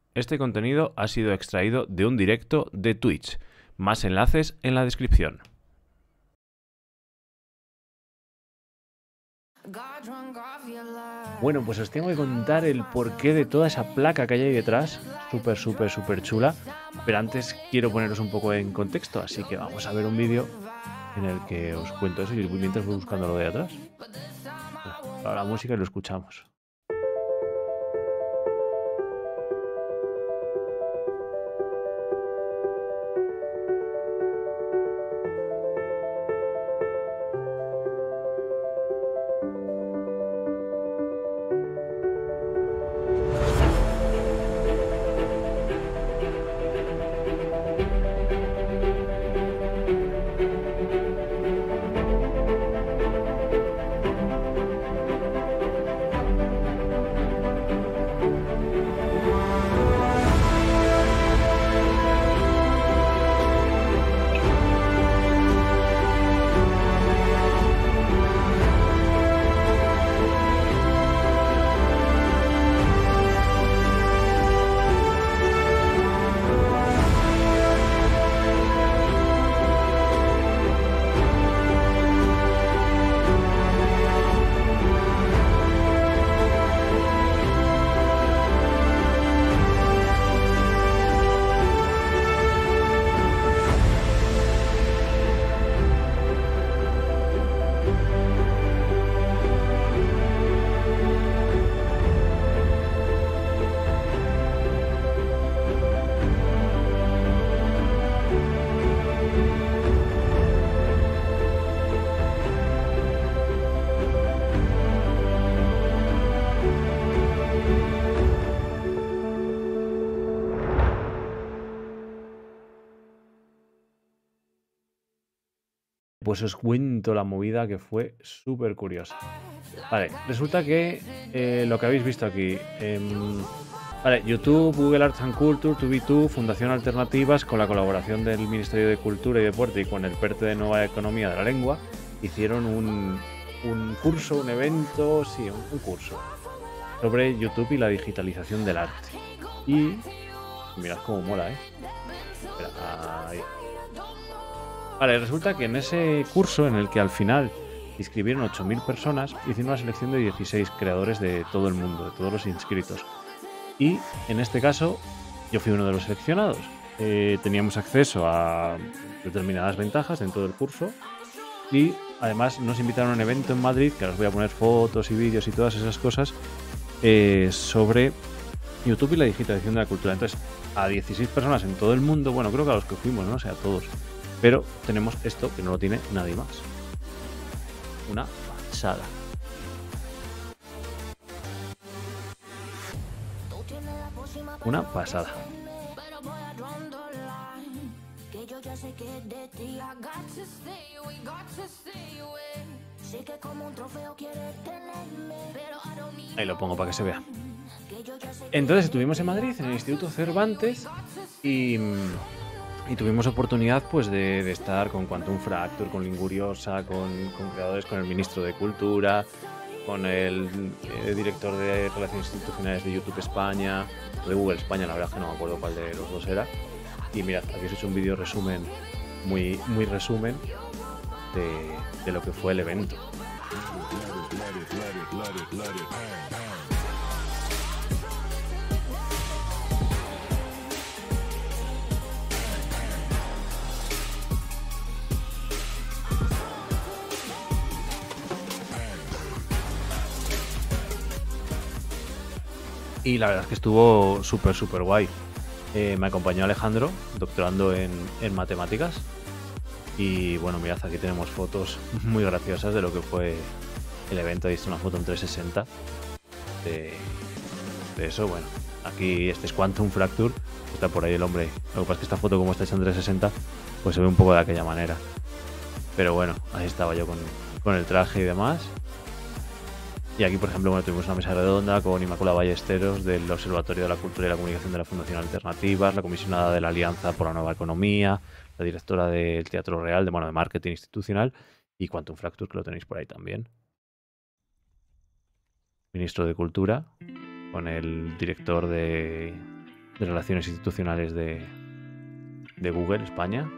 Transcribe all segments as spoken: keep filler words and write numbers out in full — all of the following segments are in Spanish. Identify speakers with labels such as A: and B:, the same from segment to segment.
A: Este contenido ha sido extraído de un directo de Twitch. Más enlaces en la descripción. Bueno, pues os tengo que contar el porqué de toda esa placa que hay ahí detrás. Súper, súper, súper chula. Pero antes quiero poneros un poco en contexto, así que vamos a ver un vídeo en el que os cuento eso y mientras voy buscando lo de atrás. Ahora la música y lo escuchamos. Pues os cuento la movida que fue súper curiosa. Vale, resulta que eh, lo que habéis visto aquí, eh, vale, YouTube, Google Arts and Culture, dos B dos, Fundación Alternativas, con la colaboración del Ministerio de Cultura y Deporte y con el PERTE de Nueva Economía de la Lengua, hicieron un, un curso, un evento, sí, un, un curso sobre YouTube y la digitalización del arte. Y mirad cómo mola, ¿eh? Espera, ahí. Vale, resulta que en ese curso, en el que al final inscribieron ocho mil personas, hicieron una selección de dieciséis creadores de todo el mundo, de todos los inscritos. Y en este caso, yo fui uno de los seleccionados. Eh, teníamos acceso a determinadas ventajas dentro del curso y además nos invitaron a un evento en Madrid, que ahora os voy a poner fotos y vídeos y todas esas cosas, eh, sobre YouTube y la digitalización de la cultura. Entonces, a dieciséis personas en todo el mundo, bueno, creo que a los que fuimos, no sé, a todos. Pero tenemos esto que no lo tiene nadie más. Una pasada. Una pasada. Ahí lo pongo para que se vea. Entonces estuvimos en Madrid, en el Instituto Cervantes, y... Y tuvimos oportunidad pues de, de estar con Quantum Fracture, con Linguriosa, con, con creadores, con el ministro de Cultura, con el eh, director de Relaciones Institucionales de YouTube España, de Google España, la verdad que no me acuerdo cuál de los dos era. Y mirad, aquí os he hecho un vídeo resumen, muy, muy resumen de, de lo que fue el evento. Y la verdad es que estuvo súper, súper guay. Eh, me acompañó Alejandro, doctorando en, en matemáticas. Y bueno, mirad, aquí tenemos fotos muy graciosas de lo que fue el evento. He visto una foto en trescientos sesenta de, de eso. Bueno, aquí este es Quantum Fracture. Está por ahí el hombre. Lo que pasa es que esta foto, como está hecha en trescientos sesenta, pues se ve un poco de aquella manera. Pero bueno, ahí estaba yo con, con el traje y demás. Y aquí, por ejemplo, bueno, tuvimos una mesa redonda con Inmaculada Ballesteros del Observatorio de la Cultura y la Comunicación de la Fundación Alternativas, la comisionada de la Alianza por la Nueva Economía, la directora del Teatro Real, de, bueno, de Marketing Institucional, y Quantum Fracture, que lo tenéis por ahí también. Ministro de Cultura, con el director de, de Relaciones Institucionales de, de Google España.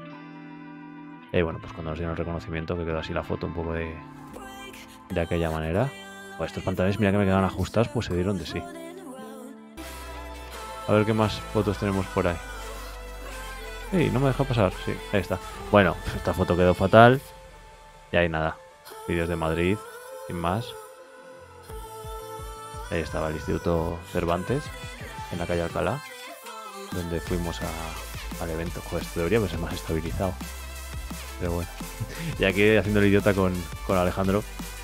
A: Y bueno, pues cuando nos dieron el reconocimiento, que quedó así la foto un poco de, de aquella manera. Pues estos pantalones, mira que me quedaban ajustados, pues se dieron de sí. A ver qué más fotos tenemos por ahí. Sí, no me deja pasar. Sí, ahí está. Bueno, esta foto quedó fatal. Y ahí nada. Vídeos de Madrid, sin más. Ahí estaba el Instituto Cervantes, en la calle Alcalá, donde fuimos a, al evento. Joder, esto debería ser más estabilizado. Pero bueno. Y aquí haciendo el idiota con, con Alejandro.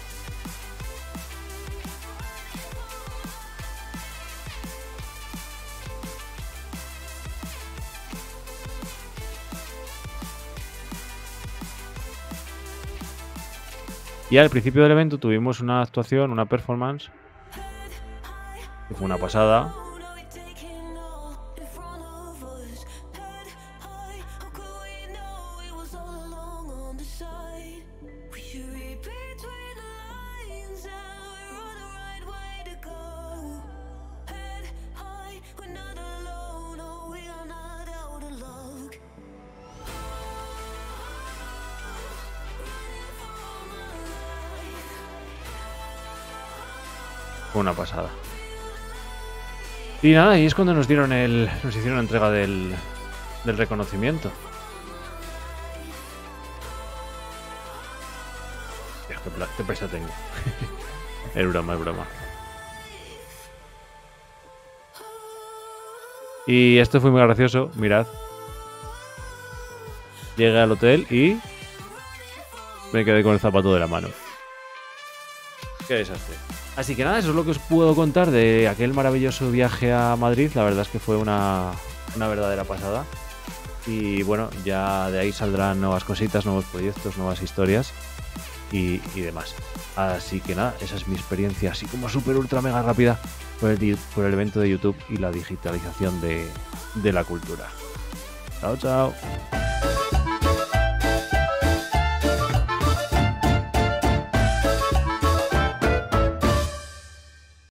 A: Y al principio del evento tuvimos una actuación, una performance, que fue una pasada. Fue una pasada. Y nada, y es cuando nos dieron el. Nos hicieron la entrega del, del reconocimiento. Dios, qué, qué presa tengo. Es broma, es broma. Y esto fue muy gracioso, mirad. Llegué al hotel y me quedé con el zapato de la mano. Qué desastre. Así que nada, eso es lo que os puedo contar de aquel maravilloso viaje a Madrid. La verdad es que fue una, una verdadera pasada. Y bueno, ya de ahí saldrán nuevas cositas, nuevos proyectos, nuevas historias y, y demás. Así que nada, esa es mi experiencia así como súper ultra mega rápida por el, por el evento de YouTube y la digitalización de, de la cultura. Chao, chao.